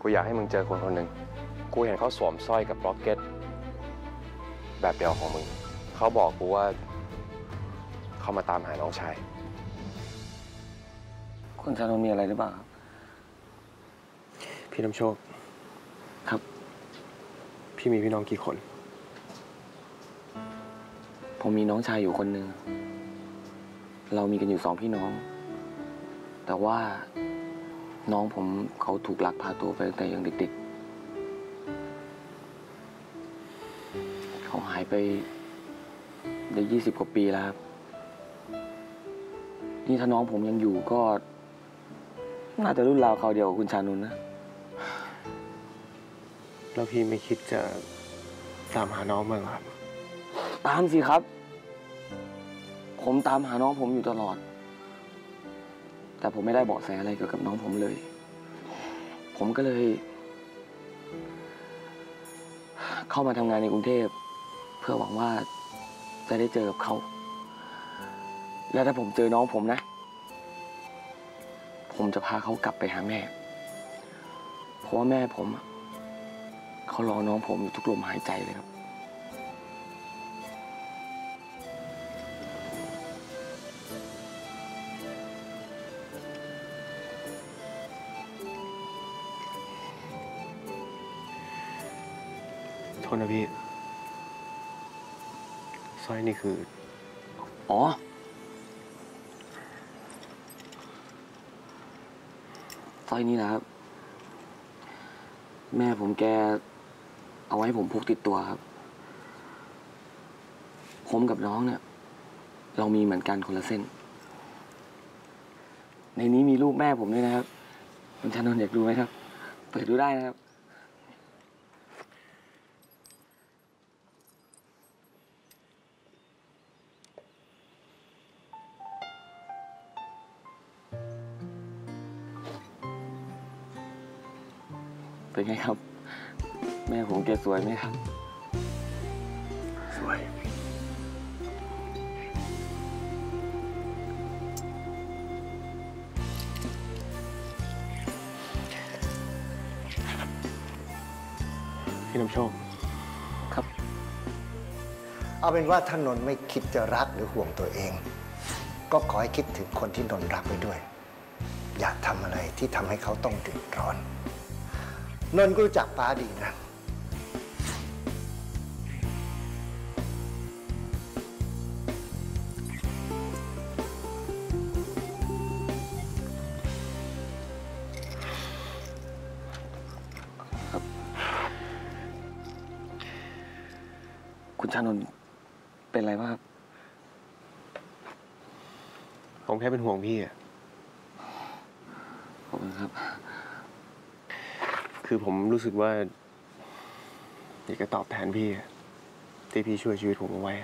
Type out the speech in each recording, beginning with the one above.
กูอยากให้มึงเจอคนคนหนึ่งกูเห็นเขาสวมสร้อยกับล็อกเก็ตแบบเดียวของมึงเขาบอกกูว่าเขามาตามหาน้องชายคุณชานนท์มีอะไรหรือเปล่าพี่น้ำโชคครับพี่มีพี่น้องกี่คนผมมีน้องชายอยู่คนหนึ่งเรามีกันอยู่2 พี่น้องแต่ว่าน้องผมเขาถูกลักพาตัวไปตั้งแต่ยังเด็กๆเขาหายไปได้20 กว่าปีแล้วครับนี่ถ้าน้องผมยังอยู่ก็น่าจะรุ่นราวเขาเดียวกับคุณชานนท์นะแล้วพี่ไม่คิดจะตามหาน้องบ้างครับตามสิครับผมตามหาน้องผมอยู่ตลอดแต่ผมไม่ได้เบาะแสอะไรเกี่ยวกับน้องผมเลยผมก็เลยเข้ามาทำงานในกรุงเทพเพื่อหวังว่าจะได้เจอกับเขาและถ้าผมเจอน้องผมนะผมจะพาเขากลับไปหาแม่เพราะว่าแม่ผมเขารอน้องผมอยู่ทุกลมหายใจเลยครับโทษนะพี่สร้อยนี่คืออ๋อสร้อยนี่นะครับแม่ผมแกเอาไว้ให้ผมพกติดตัวครับผมกับน้องเนี่ยเรามีเหมือนกันคนละเส้นในนี้มีรูปแม่ผมด้วยนะครับคุณชานนท์อยากดูไหมครับเปิดดูได้นะครับเป็นไงครับแม่ผมแกสวยไหมครับสวยพี่น้ำโชคครับเอาเป็นว่าถ้านนท์ไม่คิดจะรักหรือห่วงตัวเองก็ขอให้คิดถึงคนที่นนท์รักไว้ด้วยอย่าทำอะไรที่ทำให้เขาต้องเดือดร้อนนนท์ก็รู้จักป้าดีนะคุณชานนท์เป็นอะไรบ้างครับผมแค่เป็นห่วงพี่อะขอบคุณครับคือผมรู้สึกว่าอยากจะตอบแทนพี่ที่พี่ช่วยชีวิตผมเอาไว้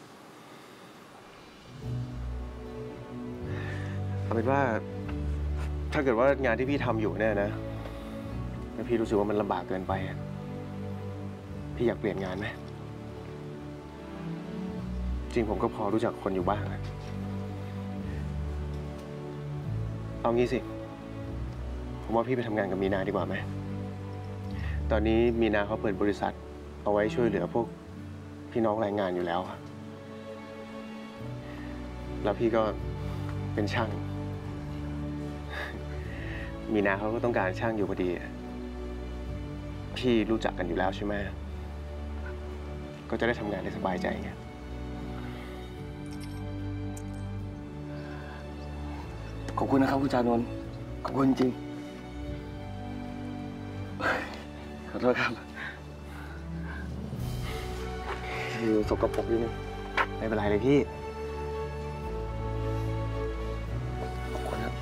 เอาเป็นว่าถ้าเกิดว่างานที่พี่ทำอยู่เนี่ยนะแล้วพี่รู้สึกว่ามันลำบากเกินไปพี่อยากเปลี่ยนงานไหมจริงผมก็พอรู้จักคนอยู่บ้างนะเอางี้สิผมว่าพี่ไปทำงานกับมีนาดีกว่าไหมตอนนี้มีนาเขาเปิดบริษัทเอาไว้ช่วยเหลือพวกพี่น้องแรงงานอยู่แล้วแล้วพี่ก็เป็นช่างมีนาเขาก็ต้องการช่างอยู่พอดีพี่รู้จักกันอยู่แล้วใช่ไหมก็จะได้ทำงานได้สบายใจไงขอบคุณนะครับคุณชานนท์ขอบคุณจริงขอโทษครับอยู่สกปรกนิดนึงไม่เป็นไรเลยพี่ขอบคุณครับ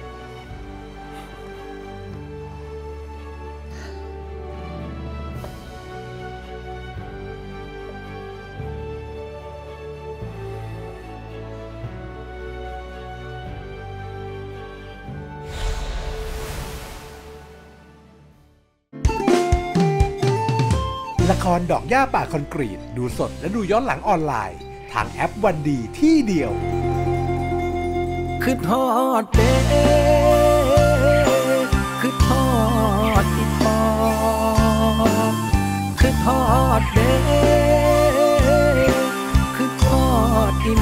ละครดอกหญ้าป่าคอนกรีตดูสดและดูย้อนหลังออนไลน์ทางแอปวันดีที่เดียวคิดฮอดเด้คิดฮอดอีพอดเด้อคือทอดอี